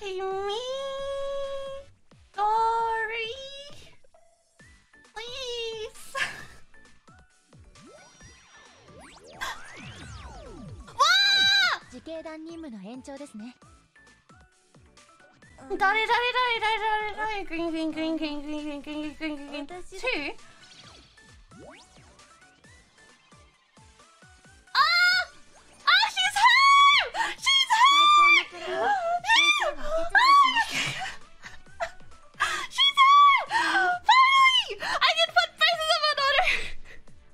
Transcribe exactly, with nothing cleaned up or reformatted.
Hey me, Dory, please. わあ！ 自警団任務の延長ですね。 誰誰誰誰誰誰グリングリングリングリングリングリングリングリングリン。 Two?